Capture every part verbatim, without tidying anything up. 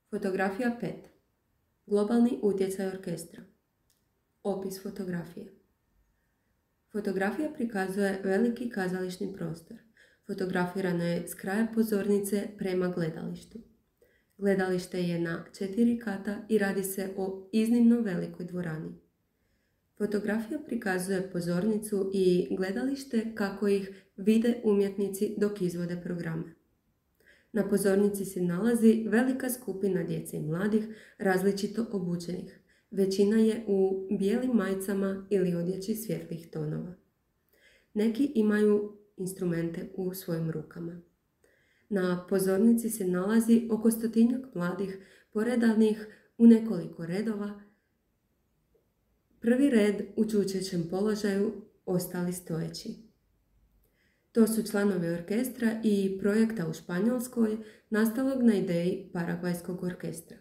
Fotografija pet. Globalni utjecaj orkestra. Opis fotografije. Fotografija prikazuje veliki kazališni prostor. Fotografirana je s kraja pozornice prema gledalištu. Gledalište je na četiri kata i radi se o iznimno velikoj dvorani. Fotografija prikazuje pozornicu i gledalište kako ih vide umjetnici dok izvode programe. Na pozornici se nalazi velika skupina djece i mladih, različito obučenih. Većina je u bijelim majicama ili odjeći svjetlih tonova. Neki imaju instrumente u svojim rukama. Na pozornici se nalazi oko stotinjak mladih, poredanih u nekoliko redova. Prvi red u čučećem položaju, ostali stojeći. To su članovi orkestra i projekta u Španjolskoj, nastalog na ideji Paragvajskog orkestra.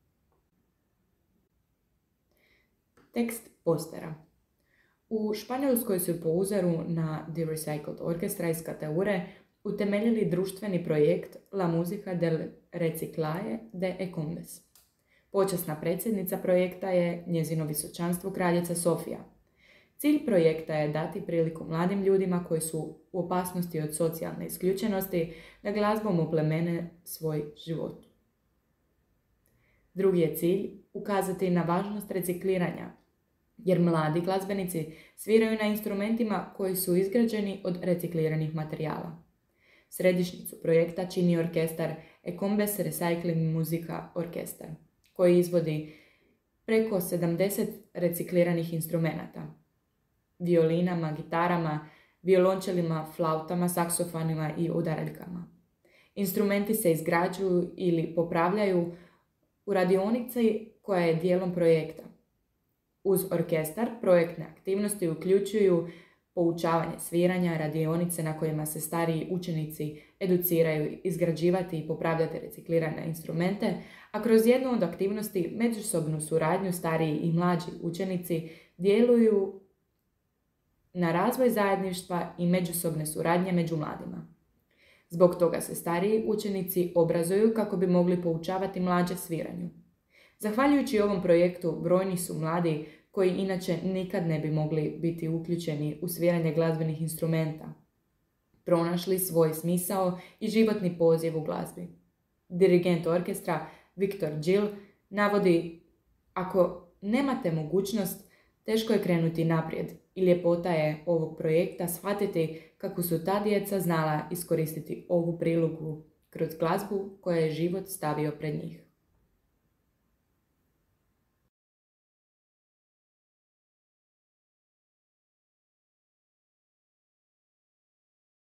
Tekst postera. U Španjolskoj su po uzoru na The Recycled Orchestra iz Kataure utemeljili društveni projekt La Música del Reciclaje de Ecombes. Počasna predsjednica projekta je njezino visočanstvo kraljica Sofija. Cilj projekta je dati priliku mladim ljudima koji su u opasnosti od socijalne isključenosti da glazbom oplemene svoj život. Drugi je cilj ukazati na važnost recikliranja, jer mladi glazbenici sviraju na instrumentima koji su izgrađeni od recikliranih materijala. Središnjicu projekta čini orkestar Ecombes Recycling Musica Orkestar, koji izvodi preko sedamdeset recikliranih instrumenata. Violinama, gitarama, violončelima, flautama, saksofonima i udaraljkama. Instrumenti se izgrađuju ili popravljaju u radionici koja je dijelom projekta. Uz orkestar projektne aktivnosti uključuju poučavanje sviranja, radionice na kojima se stariji učenici educiraju izgrađivati i popravljati reciklirane instrumente, a kroz jednu od aktivnosti međusobnu suradnju stariji i mlađi učenici djeluju na razvoj zajedništva i međusobne suradnje među mladima. Zbog toga se stariji učenici obrazuju kako bi mogli poučavati mlađe sviranju. Zahvaljujući ovom projektu, brojni su mladi koji inače nikad ne bi mogli biti uključeni u sviranje glazbenih instrumenta, pronašli svoj smisao i životni poziv u glazbi. Dirigent orkestra Viktor Gil navodi: ako nemate mogućnost, teško je krenuti naprijed i ljepota je ovog projekta shvatiti kako su ta djeca znala iskoristiti ovu priliku kroz glazbu koja je život stavio pred njih.